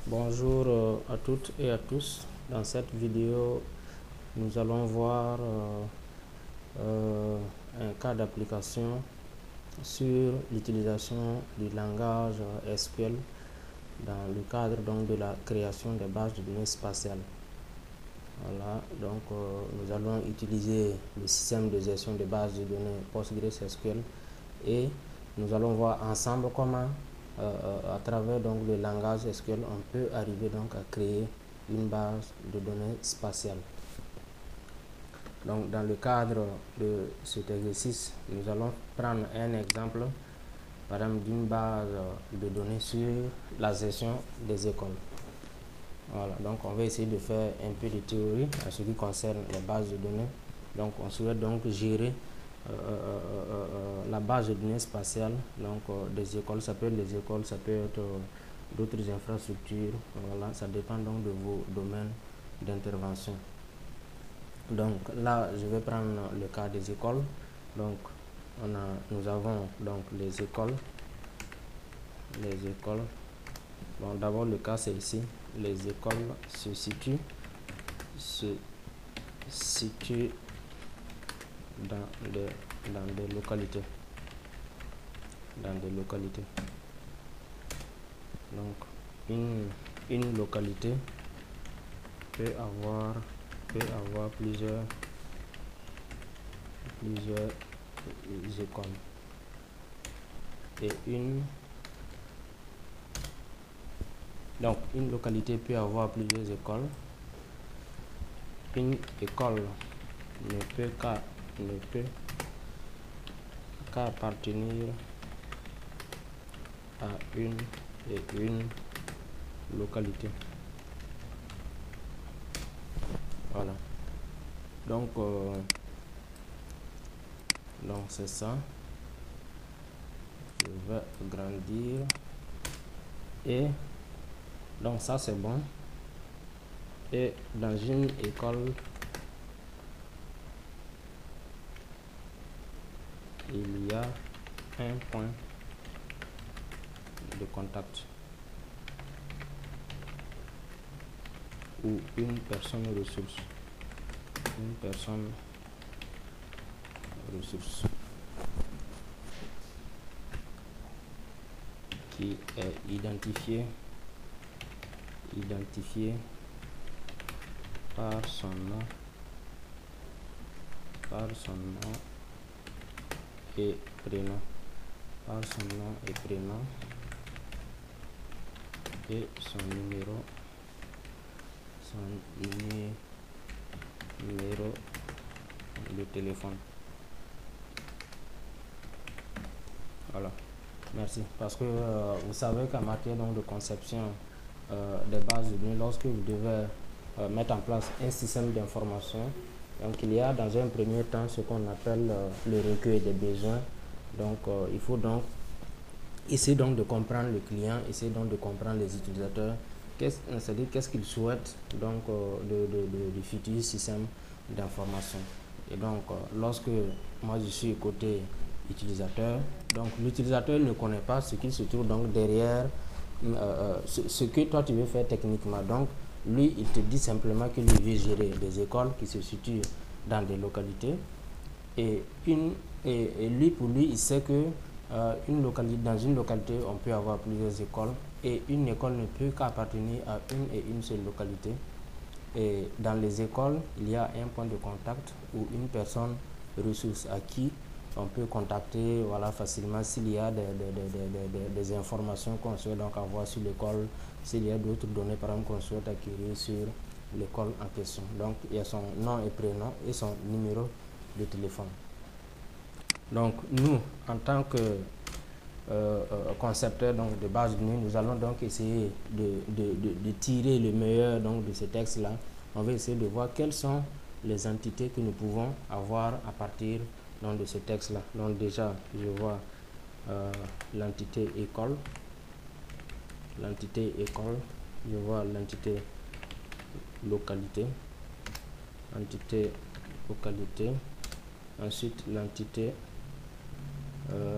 Bonjour à toutes et à tous. Dans cette vidéo, nous allons voir un cas d'application sur l'utilisation du langage SQL dans le cadre donc de la création des bases de données spatiales. Voilà, donc nous allons utiliser le système de gestion de bases de données PostgreSQL et nous allons voir ensemble comment à travers donc le langage SQL on peut arriver donc à créer une base de données spatiale. Donc dans le cadre de cet exercice, nous allons prendre un exemple par exemple d'une base de données sur la gestion des écoles. Voilà, donc on va essayer de faire un peu de théorie en ce qui concerne les bases de données. Donc on souhaite donc gérer la base de données spatiale donc des écoles. Ça peut être les écoles, ça peut être d'autres infrastructures. Voilà, ça dépend donc de vos domaines d'intervention. Donc là je vais prendre le cas des écoles. Donc nous avons donc les écoles. Bon, d'abord le cas c'est ici. Les écoles se situent dans des localités. Donc une localité peut avoir plusieurs écoles et une localité peut avoir plusieurs écoles. Une école ne peut qu'appartenir à une localité. Voilà. Donc c'est ça. Je vais agrandir et donc ça c'est bon. Et dans une école, il y a un point de contact ou une personne ressource. Qui est identifiée par son nom et prénom, et son numéro de téléphone. Voilà, merci. Parce que vous savez qu'en matière donc de conception des bases de données, lorsque vous devez mettre en place un système d'information, donc il y a dans un premier temps ce qu'on appelle le recueil des besoins. Donc il faut donc essayer donc de comprendre le client, essayer donc de comprendre les utilisateurs, c'est-à-dire qu'est-ce qu'ils souhaitent donc du futur système d'information. Et donc lorsque moi je suis côté utilisateur, donc l'utilisateur ne connaît pas ce qui se trouve donc derrière ce que toi tu veux faire techniquement. Donc lui il te dit simplement qu'il veut gérer des écoles qui se situent dans des localités et lui pour lui il sait que dans une localité on peut avoir plusieurs écoles et une école ne peut qu'appartenir à une seule localité. Et dans les écoles il y a un point de contact ou une personne ressource à qui on peut contacter voilà, facilement s'il y a des informations qu'on souhaite donc avoir sur l'école, s'il y a d'autres données par exemple qu'on souhaite acquérir sur l'école en question. Donc il y a son nom et prénom et son numéro de téléphone. Donc nous en tant que concepteur donc de base de données, nous allons donc essayer de tirer le meilleur donc de ce texte là. On va essayer de voir quelles sont les entités que nous pouvons avoir à partir donc, de ce texte là. Donc déjà je vois l'entité école, je vois l'entité localité, ensuite l'entité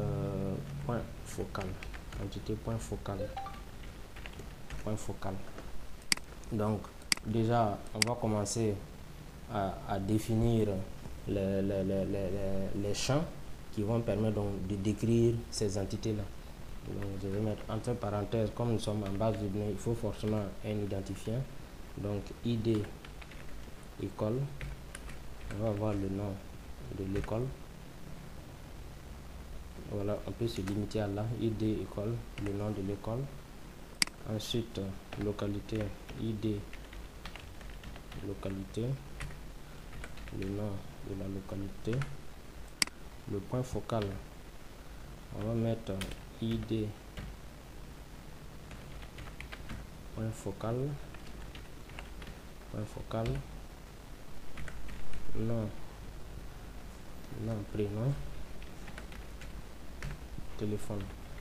point focal, Donc déjà on va commencer à définir les champs qui vont permettre donc de décrire ces entités là. Donc je vais mettre entre parenthèses, comme nous sommes en base de données, il faut forcément un identifiant. Donc ID école, on va avoir le nom de l'école. Voilà, on peut se limiter à là, ID école, le nom de l'école. Ensuite localité, ID localité, le nom de la localité. Le point focal, on va mettre ID point focal, nom, prénom, téléphone.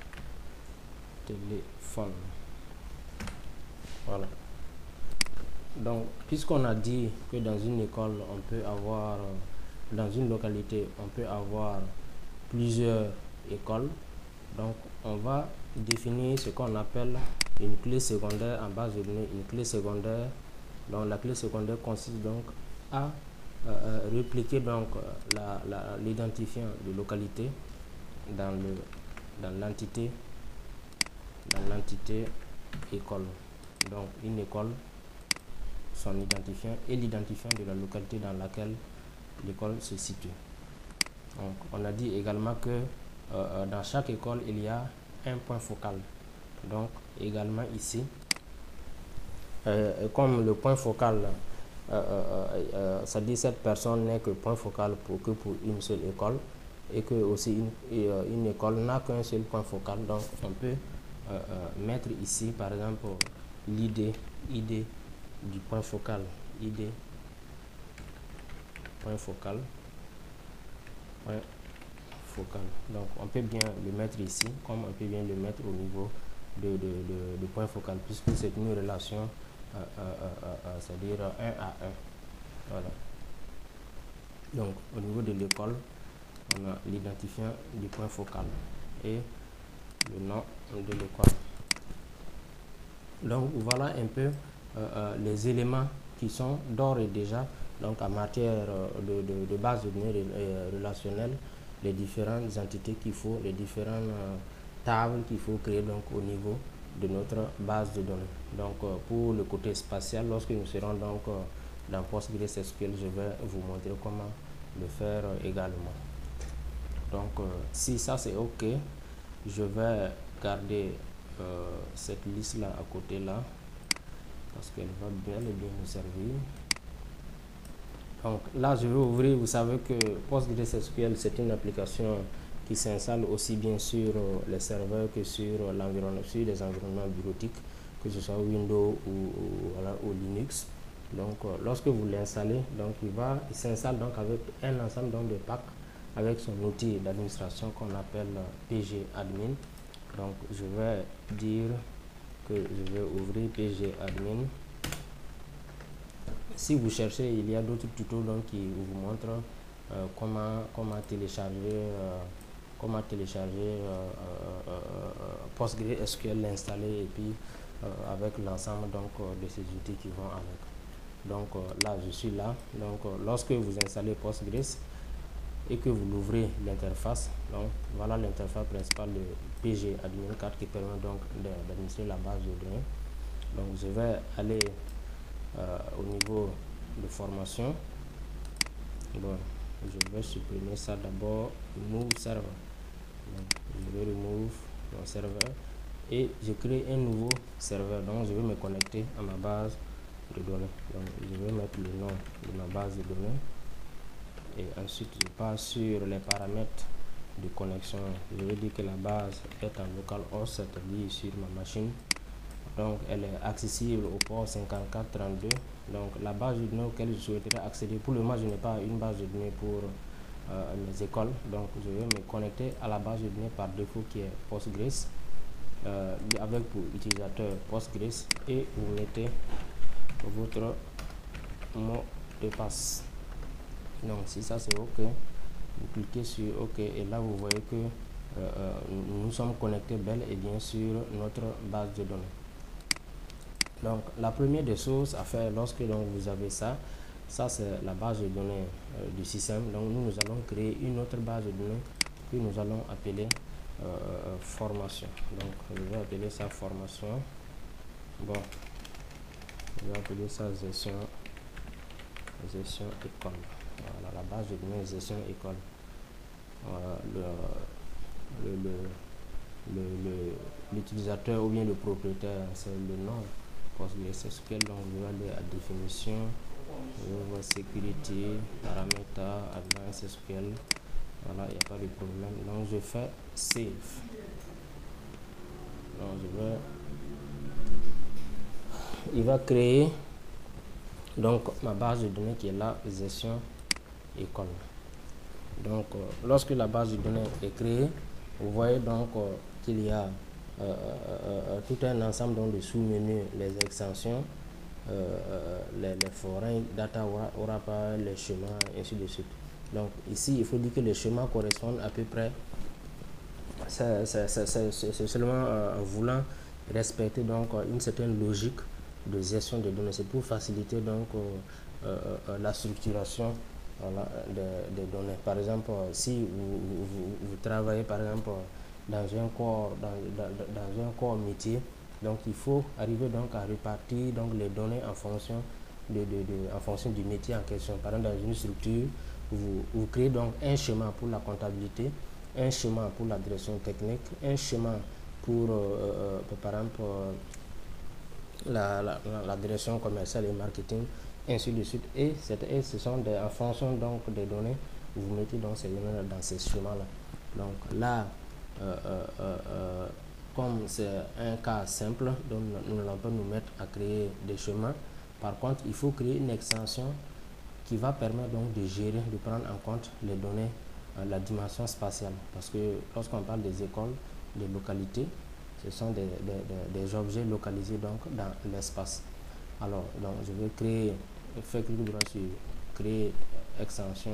Voilà. Donc puisqu'on a dit que dans une école on peut avoir, dans une localité on peut avoir plusieurs écoles, donc on va définir ce qu'on appelle une clé secondaire en base de données. Une clé secondaire, donc la clé secondaire consiste donc à répliquer donc l'identifiant de localité dans l'entité école. Donc une école, son identifiant et l'identifiant de la localité dans laquelle l'école se situe. Donc on a dit également que dans chaque école il y a un point focal. Donc également ici, comme le point focal, ça dit cette personne n'est que point focal pour une seule école, et que aussi une école n'a qu'un seul point focal. Donc on peut mettre ici par exemple l'id du point focal, id point focal. Donc on peut bien le mettre ici, comme on peut bien le mettre au niveau de point focal, puisque c'est une relation c'est-à-dire 1 à 1. Voilà. Donc au niveau de l'école, on a l'identifiant du point focal et le nom de l'école. Donc voilà un peu les éléments qui sont d'ores et déjà donc en matière de base de données relationnelles, les différentes entités qu'il faut, les différentes tables qu'il faut créer donc au niveau de notre base de données. Donc pour le côté spatial, lorsque nous serons donc dans PostgreSQL, je vais vous montrer comment le faire également. Donc si ça c'est ok, je vais garder cette liste là à côté là, parce qu'elle va bien nous servir. Donc là je vais ouvrir, vous savez que PostgreSQL c'est une application qui s'installe aussi bien sur les serveurs que sur l'environnement, sur les environnements bureautiques, que ce soit Windows ou Linux. Donc lorsque vous l'installez, donc il s'installe donc avec un ensemble donc de packs avec son outil d'administration qu'on appelle pgadmin. Donc je vais dire que je vais ouvrir pgadmin. Si vous cherchez, il y a d'autres tutos donc qui vous montrent comment télécharger PostgreSQL, l'installer et puis avec l'ensemble donc de ces outils qui vont avec. Donc là je suis là. Donc lorsque vous installez Postgres et que vous l'ouvrez l'interface, donc voilà l'interface principale de pgadmin 4 qui permet donc d'administrer la base de données. Donc je vais aller au niveau de formation. Bon, je vais supprimer ça d'abord, remove server. Donc, je vais remove mon serveur et je crée un nouveau serveur. Donc je vais me connecter à ma base de données. Donc je vais mettre le nom de ma base de données et ensuite je passe sur les paramètres de connexion. Je vais dire que la base est en localhost, c'est-à-dire sur ma machine. Donc elle est accessible au port 5432. Donc la base de données auquel je souhaiterais accéder, pour le moment je n'ai pas une base de données pour mes écoles, donc je vais me connecter à la base de données par défaut qui est Postgres, avec pour utilisateur Postgres, et vous mettez votre mot de passe. Donc si ça c'est ok, vous cliquez sur ok et là vous voyez que nous sommes connectés bel et bien sur notre base de données. Donc la première des choses à faire lorsque donc, vous avez ça c'est la base de données du système. Donc nous allons créer une autre base de données que nous allons appeler formation. Donc je vais appeler ça formation. Bon, je vais appeler ça gestion école. Voilà, la base de données gestion école. L'utilisateur ou bien le propriétaire, c'est le nom PostgreSQL. Donc je vais aller à définition, je vais voir sécurité, paramètres, advanced SQL. Voilà, il n'y a pas de problème. Donc je fais save. Donc il va créer donc ma base de données qui est là, gestion école. Donc lorsque la base de données est créée, vous voyez donc qu'il y a tout un ensemble donc, de sous-menus, les extensions, les forains, data wrapper, les schémas, ainsi de suite. Donc ici, il faut dire que les schémas correspondent à peu près, c'est seulement en voulant respecter donc une certaine logique de gestion des données. C'est pour faciliter donc la structuration des données. Par exemple, si vous travaillez par exemple dans un corps métier, donc il faut arriver donc à répartir donc les données en fonction en fonction du métier en question. Par exemple, dans une structure, vous créez donc un schéma pour la comptabilité, un schéma pour la direction technique, un schéma pour par exemple la direction commerciale et marketing, ainsi de suite. Et ce sont en fonction donc des données, vous mettez donc ces données dans ces schémas là. Donc là, comme c'est un cas simple, donc nous allons pas nous mettre à créer des schémas. Par contre, il faut créer une extension qui va permettre donc de gérer, de prendre en compte les données, la dimension spatiale. Parce que lorsqu'on parle des écoles, des localités, ce sont des objets localisés donc dans l'espace. Alors, donc je vais faire clic droit sur créer extension,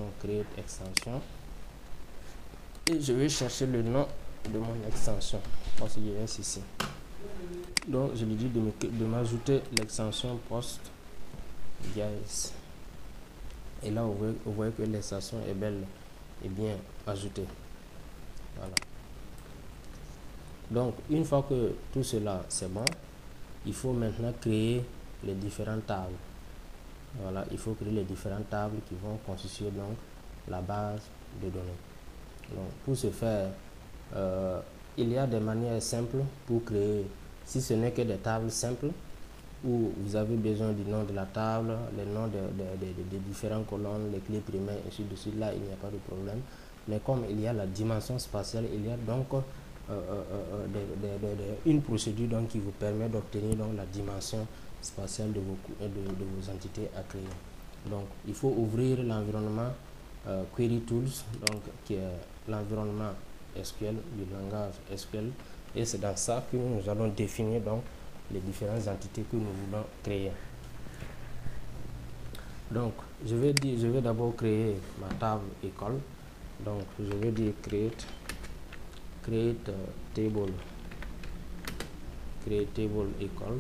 et je vais chercher le nom de mon extension, parce qu'il est ici. Donc je lui dis de m'ajouter l'extension PostGIS. Et là vous voyez que l'extension est belle et bien ajoutée. Voilà. Donc une fois que tout cela c'est bon, il faut maintenant créer les différentes tables. Voilà, il faut créer les différentes tables qui vont constituer donc la base de données. Donc pour ce faire, il y a des manières simples pour créer, si ce n'est que des tables simples, où vous avez besoin du nom de la table, les noms des différentes colonnes, les clés primaires, ainsi de suite. Là, il n'y a pas de problème. Mais comme il y a la dimension spatiale, il y a donc une procédure donc, qui vous permet d'obtenir donc la dimension spatiale de vos entités à créer. Donc, il faut ouvrir l'environnement Query Tools, donc qui est l'environnement SQL du langage SQL, et c'est dans ça que nous allons définir donc les différentes entités que nous voulons créer. Donc je vais d'abord créer ma table école. Donc je vais dire create table école,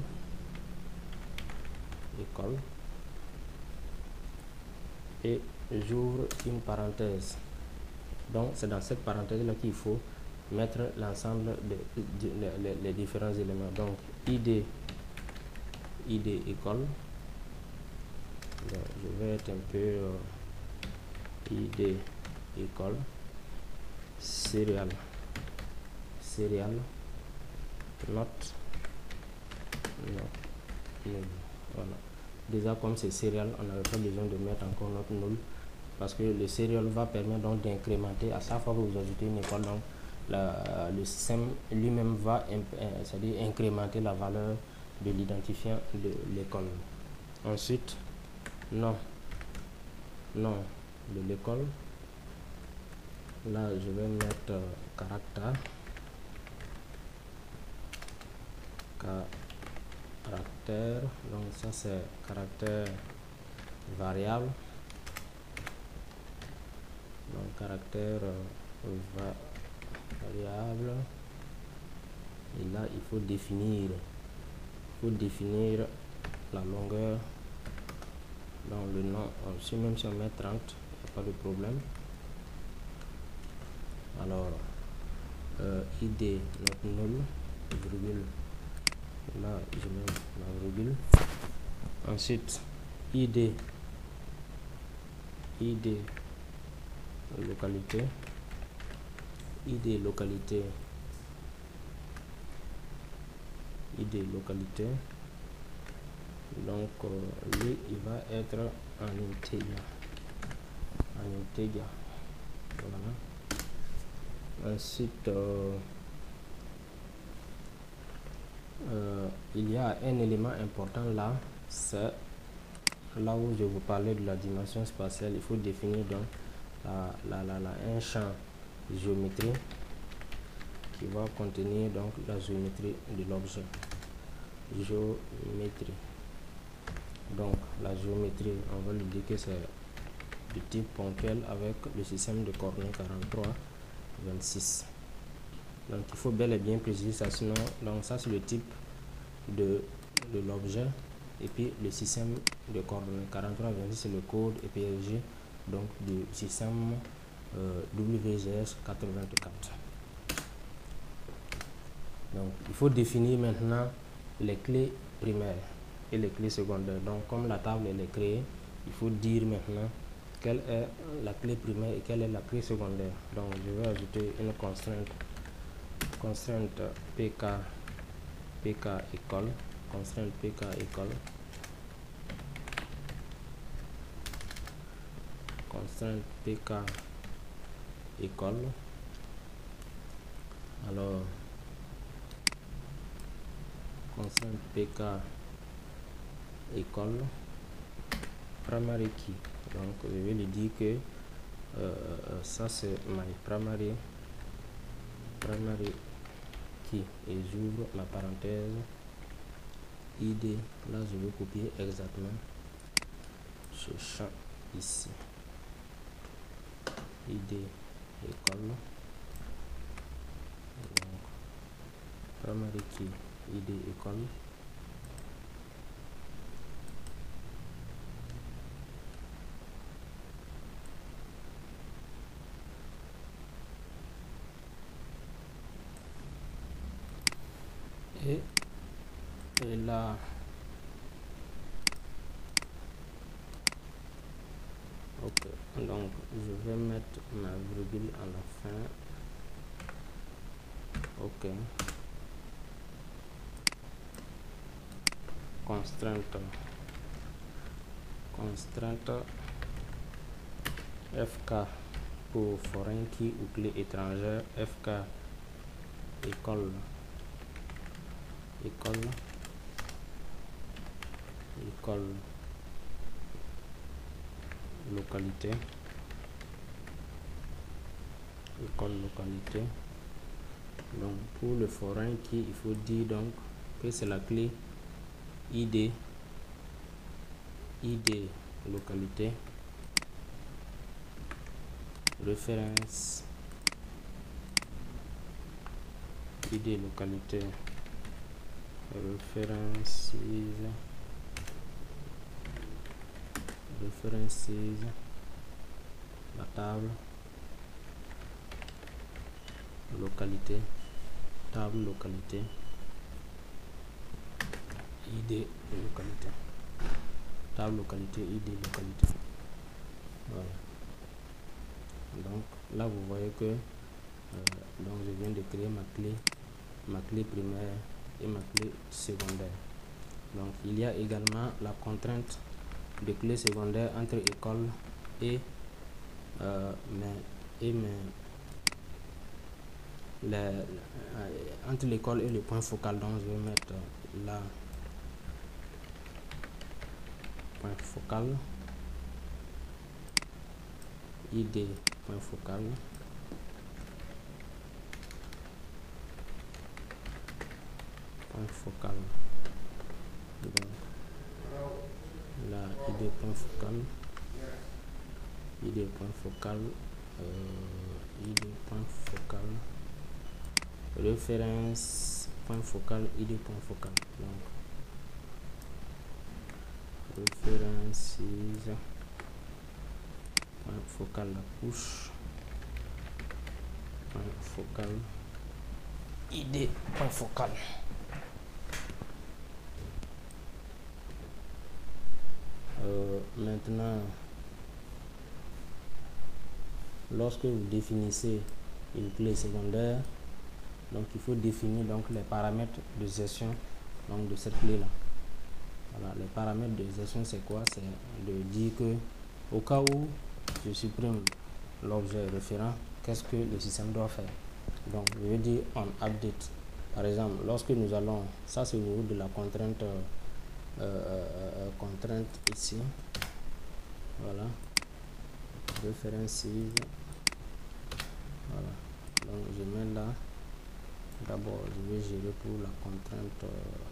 et j'ouvre une parenthèse. Donc c'est dans cette parenthèse là qu'il faut mettre l'ensemble des différents éléments. Donc id école. Donc, je vais être un peu id école, serial, note. Voilà. Déjà comme c'est serial, on n'avait pas besoin de mettre encore note null, parce que le serial va permettre donc d'incrémenter à chaque fois que vous ajoutez une école. Donc le système lui-même va c'est-à-dire incrémenter la valeur de l'identifiant de l'école. Ensuite, nom de l'école. Là, je vais mettre caractère. Donc ça c'est caractère variable. Donc caractère variable. Et là, il faut définir faut définir la longueur dans le nom. Même si on met 30, il n'y a pas de problème. Alors id not null, virgule, là je mets la virgule. Ensuite id localité, id localité, donc lui il va être en integer, voilà. Ensuite il y a un élément important là, c'est là où je vous parlais de la dimension spatiale. Il faut définir donc un champ géométrie qui va contenir donc la géométrie de l'objet. Géométrie, donc la géométrie, on va lui dire que c'est du type ponctuel avec le système de coordonnées 43 26. Donc il faut bel et bien préciser ça, sinon donc ça c'est le type de l'objet, et puis le système de coordonnées 43 26 c'est le code EPLG donc du système WGS 84. Donc il faut définir maintenant les clés primaires et les clés secondaires. Donc comme la table elle est créée, il faut dire maintenant quelle est la clé primaire et quelle est la clé secondaire. Donc je vais ajouter une constrainte pk école, constrainte pk école, constrainte pk école. Alors constrainte pk école primary key, donc je vais lui dire que ça c'est my primary key, et j'ouvre ma parenthèse id. Là je vais copier exactement ce champ ici, id école, donc primary key id école. Et là ok, donc je vais mettre ma virgule à la fin. Ok, constrainte fk pour foreign key ou clé étrangère, fk école localité, donc pour le foreign key il faut dire donc que c'est la clé id localité, référence id localité, référence la table localité, table localité, id localité, table localité, id localité. Voilà. Donc là vous voyez que donc je viens de créer ma clé primaire et ma clé secondaire. Donc il y a également la contrainte de clé secondaire entre école et entre l'école et le point focal. Donc je vais mettre là point focal, id point focal, donc là id point focal, id point focal, référence point focal, id point focal. Donc référence point focal la couche, point focal id point focal. Maintenant, lorsque vous définissez une clé secondaire, donc il faut définir donc les paramètres de gestion donc de cette clé là. Voilà, les paramètres de gestion c'est quoi? C'est de dire que au cas où je supprime l'objet référent, qu'est-ce que le système doit faire? Donc je vais dire on update. Par exemple, lorsque nous allons, ça c'est au niveau de la contrainte contrainte ici. Voilà, référence. Voilà, donc je mets là. D'abord je vais gérer pour la contrainte.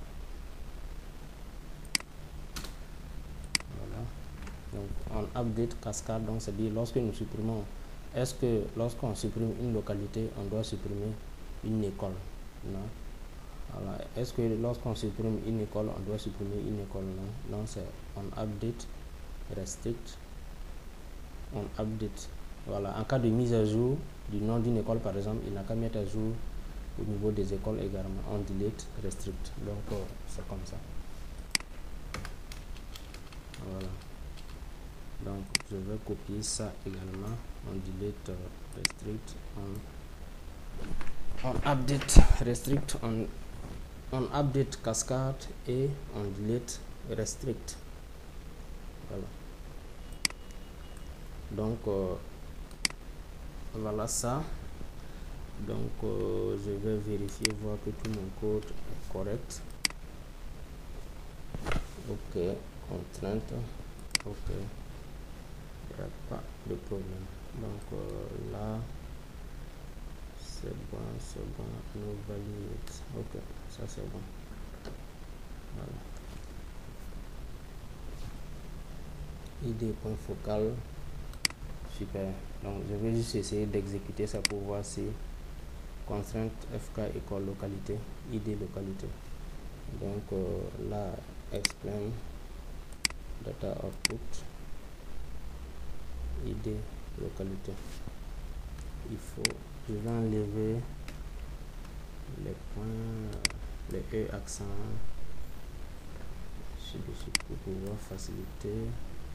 Voilà, donc on update cascade, donc c'est dire lorsque nous supprimons, est-ce que lorsqu'on supprime une localité on doit supprimer une école? Non. Voilà, est-ce que lorsqu'on supprime une école on doit supprimer une école? Non. Donc c'est on update restrict, on update. Voilà, en cas de mise à jour du nom d'une école par exemple, il n'a qu'à mettre à jour au niveau des écoles également. On delete restrict, donc c'est comme ça. Voilà, donc je vais copier ça également. On delete restrict, on update restrict, on update cascade et on delete restrict. Voilà, donc voilà ça. Donc je vais vérifier, voir que tout mon code est correct. Ok, contrainte, ok, il n'y a pas de problème. Donc là c'est bon, nous valide. Ok, ça c'est bon. Voilà, id point focal, super. Donc je vais juste essayer d'exécuter ça pour voir si contrainte fk école localité, id localité. Donc là explain data output id localité. Il faut, je vais enlever les points, les e accents ci-dessus pour pouvoir faciliter.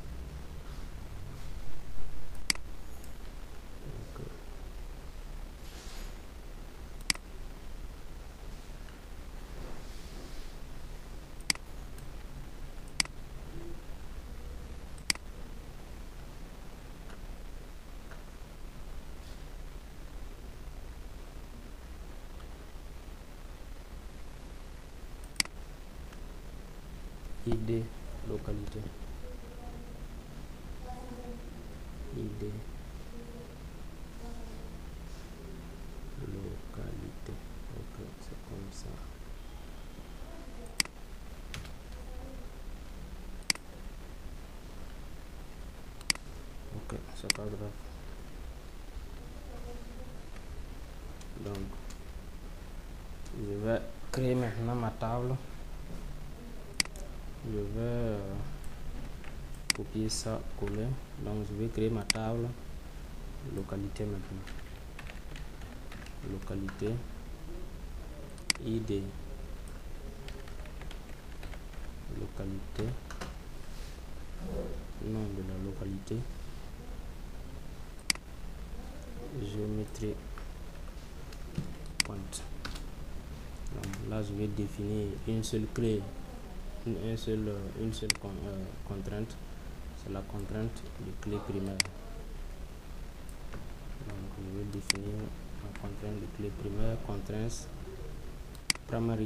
id localité, id localité. Ok, c'est comme ça. Ok, c'est pas grave. Donc je vais créer maintenant ma table. Je vais copier ça, coller. Donc je vais créer ma table localité maintenant. Localité id localité, nom de la localité, géométrie point. Donc là je vais définir une seule clé, une seule contrainte, c'est la contrainte de clé primaire. Donc je vais définir ma contrainte de clé primaire, contrainte primary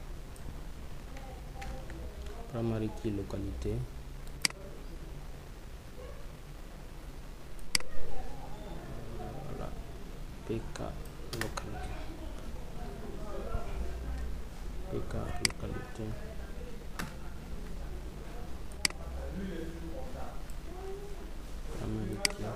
key localité, voilà, pk localité, pk localité, primary key.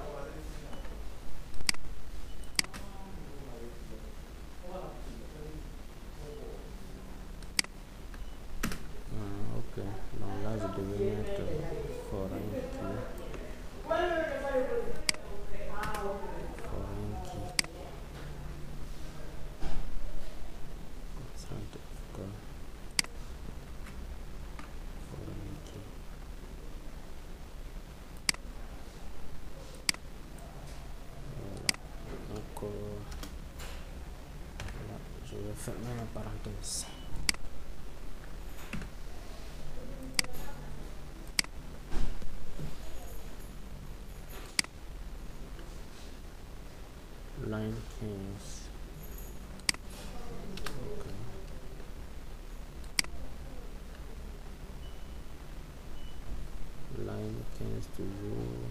Ok, donc là je devais mettre foreign key, foreign key, certificate, foreign key. Voilà. Donc là, je vais fermer la parenthèse. Line 15. Okay. Line 15 toujours.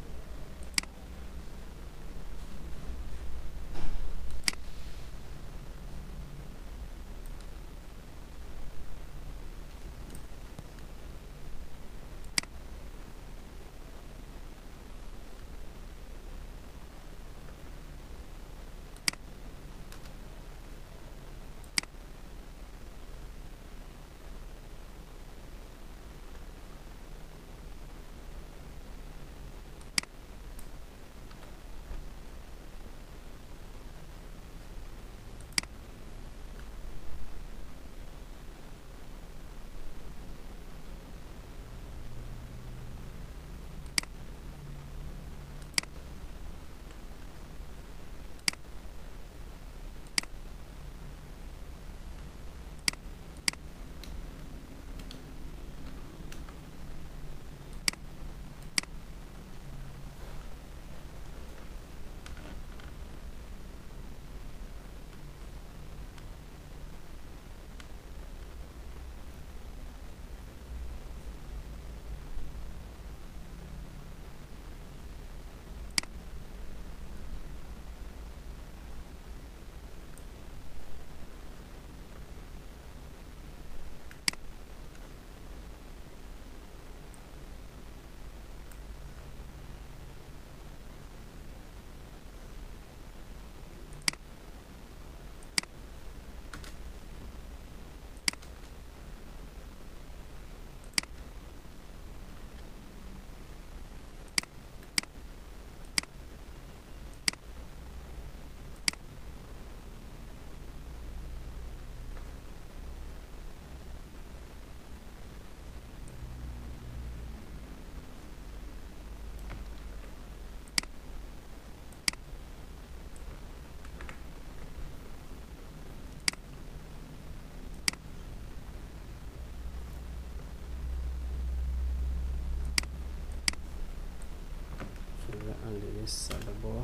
Enlever ça d'abord.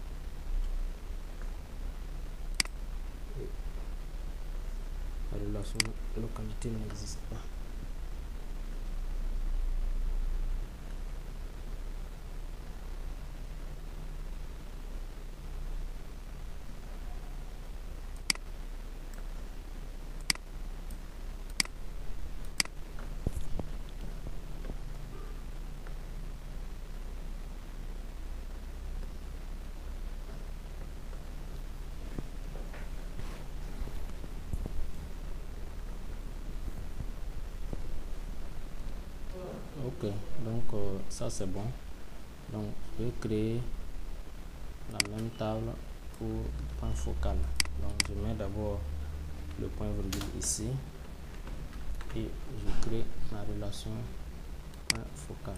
La relation localité n'existe pas. Ok, donc ça c'est bon. Donc je vais créer la même table pour point focal. Donc je mets d'abord le point virgule ici et je crée ma relation point focal.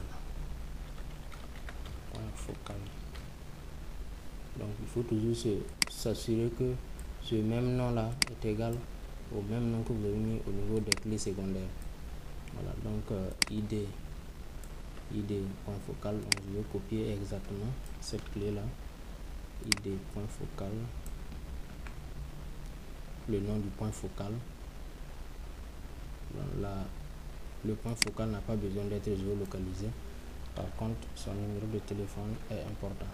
Point focal. Donc il faut toujours s'assurer que ce même nom là est égal au même nom que vous avez mis au niveau des clés secondaires. Voilà, donc id point focal, donc je vais copier exactement cette clé là, id point focal, le nom du point focal. Donc là, le point focal n'a pas besoin d'être géolocalisé, par contre son numéro de téléphone est important.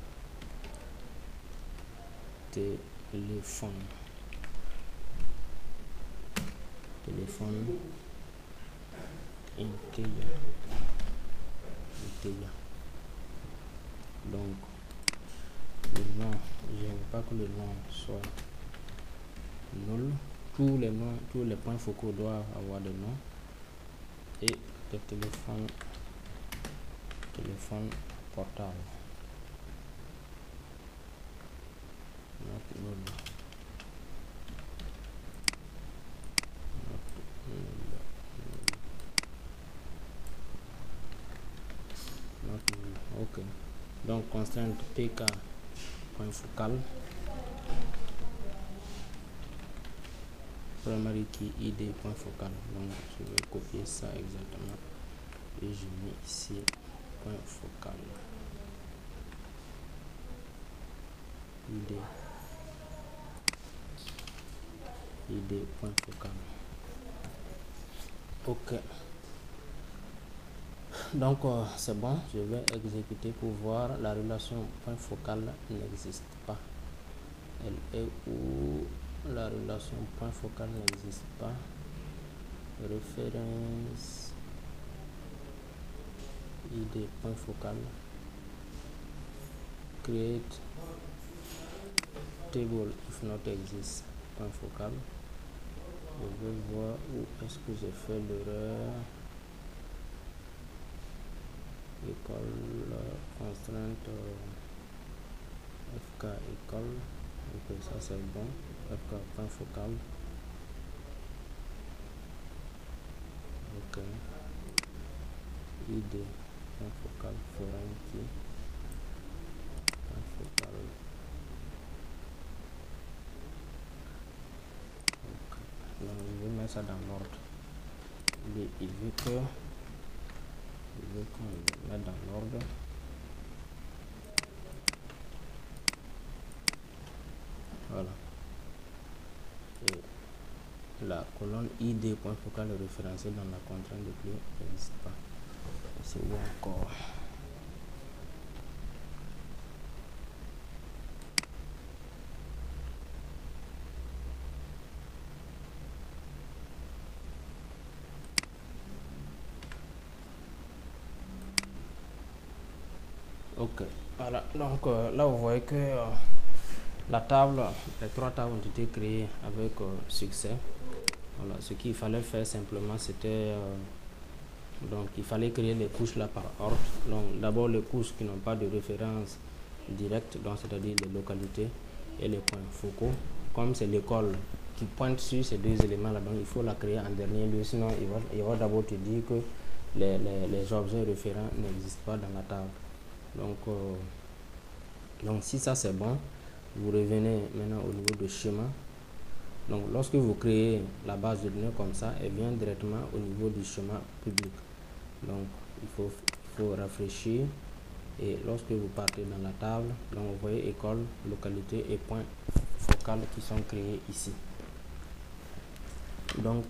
Téléphone Inteya. Donc le nom, je n'aime pas que le nom soit nul. Tous les noms, tous les points focaux doivent avoir des noms. Et le téléphone téléphone portable. Ok, donc constante pk point focal primary key id point focal. Donc je vais copier ça exactement et je mets ici point focal id point focal. Ok, donc c'est bon, je vais exécuter pour voir. La relation point focal n'existe pas. Elle est où? La relation point focal n'existe pas. Référence id point focal, create table if not exist point focal. Je vais voir où est-ce que j'ai fait l'erreur. École constrainte fk école. Ok, ça c'est bon. Fk point focal. Ok, id point focal foreign key point focal. Ok, donc je vais mettre ça dans l'ordre. Il veut qu'on le mette dans l'ordre. Voilà. Et la colonne id point focal est référencée dans la contrainte de clé n'existe pas. C'est où encore? Ok, voilà. Donc là vous voyez que la table, les trois tables ont été créées avec succès. Voilà, ce qu'il fallait faire simplement c'était donc il fallait créer les couches là par ordre. Donc d'abord les couches qui n'ont pas de référence directe, donc c'est-à-dire les localités et les points focaux. Comme c'est l'école qui pointe sur ces deux éléments là, donc il faut la créer en dernier lieu, sinon il va d'abord te dire que les objets référents n'existent pas dans la table. Donc si ça c'est bon, vous revenez maintenant au niveau de schéma. Donc lorsque vous créez la base de données comme ça, elle vient directement au niveau du schéma public. Donc il faut rafraîchir, et lorsque vous partez dans la table, donc vous voyez école, localité et point focal qui sont créés ici. Donc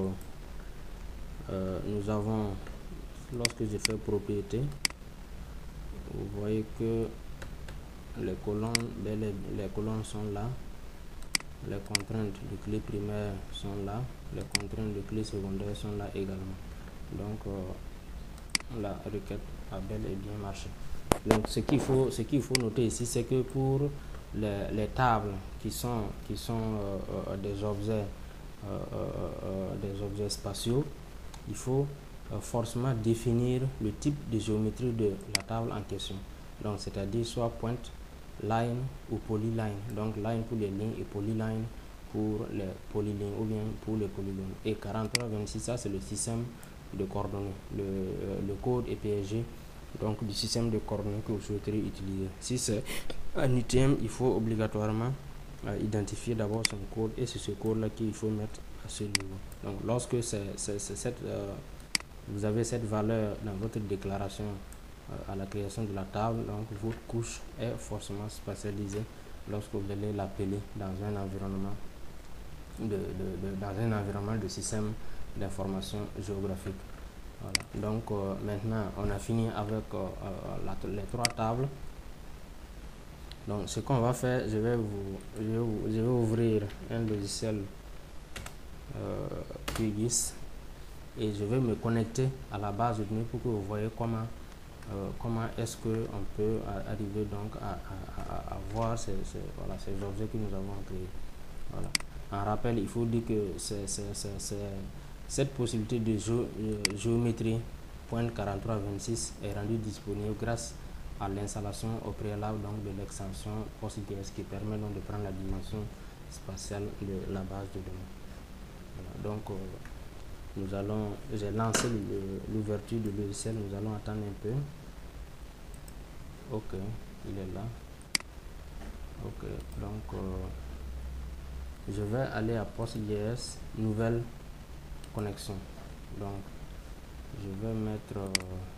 nous avons, lorsque je fais propriété, vous voyez que les colonnes sont là, les contraintes de clé primaire sont là, les contraintes de clé secondaire sont là également. Donc la requête a bel et bien marché. Donc ce qu'il faut noter ici, c'est que pour les tables qui sont des objets spatiaux, il faut forcément définir le type de géométrie de la table en question. Donc c'est-à-dire soit pointe, line ou polyline. Donc line pour les lignes et polyline pour les polylignes ou bien pour les polygones. Et 4326, ça c'est le système de coordonnées, le code EPSG, donc du système de coordonnées que vous souhaiterez utiliser. Si c'est un UTM, il faut obligatoirement identifier d'abord son code, et c'est ce code là qu'il faut mettre à ce niveau. Donc lorsque vous avez cette valeur dans votre déclaration à la création de la table, donc votre couche est forcément spatialisée lorsque vous allez l'appeler dans un environnement de système d'information géographique. Voilà. Donc maintenant on a fini avec les trois tables. Donc ce qu'on va faire, je vais ouvrir un logiciel QGIS et je vais me connecter à la base de données pour que vous voyez comment est-ce qu'on peut arriver donc à voir ces objets que nous avons créés. Voilà. En rappel, il faut dire que cette possibilité de géométrie .4326 est rendu disponible grâce à l'installation au préalable donc de l'extension PostGIS qui permet donc de prendre la dimension spatiale de la base de données. Voilà, donc j'ai lancé l'ouverture du logiciel, nous allons attendre un peu. Ok, il est là. Ok, donc je vais aller à PostGIS, nouvelle connexion. Donc je vais mettre